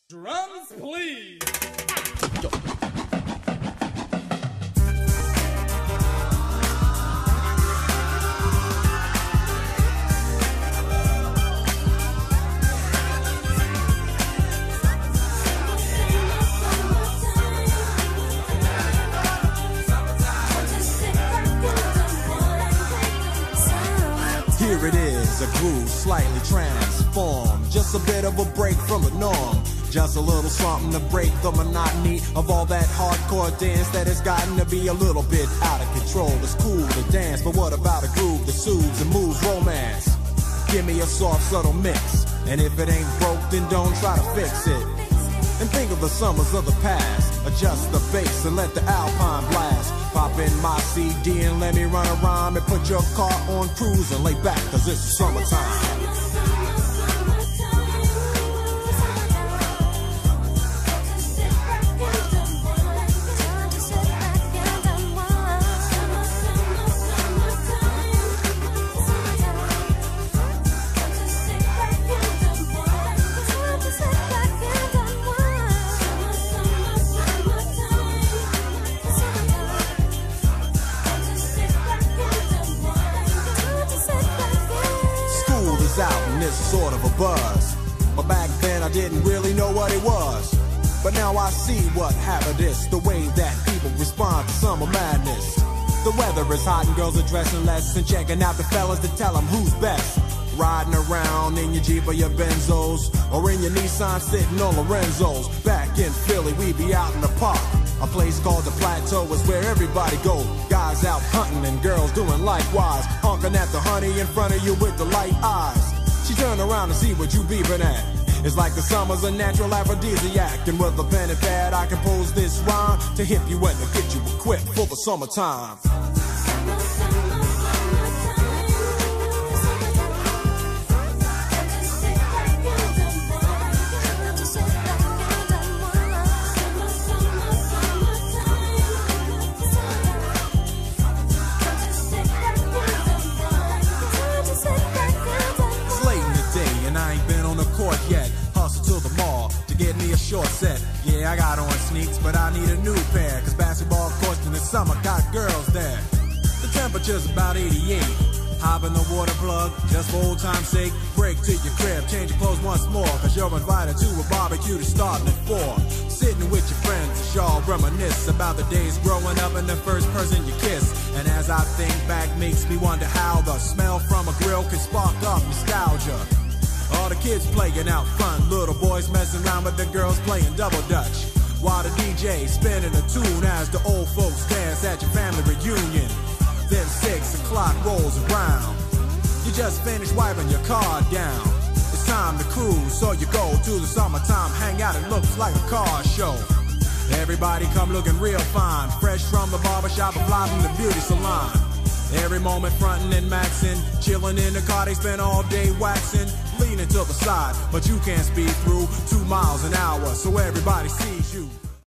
Drums, please. Here it is, a groove slightly transformed. Just a bit of a break from the norm. Just a little something to break the monotony of all that hardcore dance that has gotten to be a little bit out of control. It's cool to dance, but what about a groove that soothes and moves romance? Give me a soft, subtle mix, and if it ain't broke, then don't try to fix it. And think of the summers of the past. Adjust the bass and let the alpine blast. Pop in my CD and let me run a rhyme and put your car on cruise and lay back, cause it's summertime. Out and it's sort of a buzz, but back then I didn't really know what it was. But now I see what happened is the way that people respond to summer madness. The weather is hot and girls are dressing less and checking out the fellas to tell them who's best. Riding around in your Jeep or your Benzos, or in your Nissan sitting on Lorenzo's. Back in Philly we be out in the park. A place called the Plateau is where everybody go. Guys out hunting and girls doing likewise. Honking at the honey in front of you with the light eyes. She turn around and see what you beeping at. It's like the summer's a natural aphrodisiac. And with a pen and pad I compose this rhyme to hip you and to get you equipped for the summertime. Yet, hustle to the mall to get me a short set. Yeah, I got on sneaks, but I need a new pair, cause basketball courts in the summer got girls there. The temperature's about 88. Hop in the water plug, just for old time's sake. Break to your crib, change your clothes once more, cause you're invited to a barbecue to start at 4. Sitting with your friends as y'all reminisce about the days growing up and the first person you kiss. And as I think back, makes me wonder how the smell from a grill can spark up nostalgia. All the kids playing out front, little boys messing around with the girls playing double dutch. While the DJ spinning a tune as the old folks dance at your family reunion. Then 6 o'clock rolls around. You just finished wiping your car down. It's time to cruise, so you go to the summertime hangout. It looks like a car show. Everybody come looking real fine, fresh from the barbershop or fly from the beauty salon. Every moment frontin' and maxin', chillin' in the car, they spend all day waxin', leaning to the side, but you can't speed through 2 miles an hour, so everybody sees you.